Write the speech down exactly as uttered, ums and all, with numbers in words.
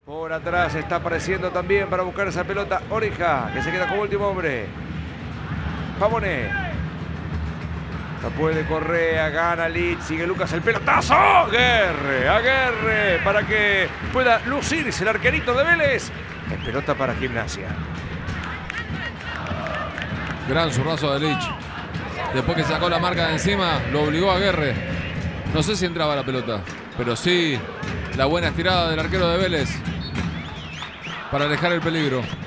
Por atrás está apareciendo también para buscar esa pelota Oreja, que se queda como último hombre. Pavone. No puede Correa, gana Lich, sigue Lucas el pelotazo. Aguerre, Aguerre, para que pueda lucirse el arquerito de Vélez. Es pelota para Gimnasia. Gran zurrazo de Lich. Después que sacó la marca de encima, lo obligó a Aguerre. No sé si entraba la pelota, pero sí la buena estirada del arquero de Vélez para alejar el peligro.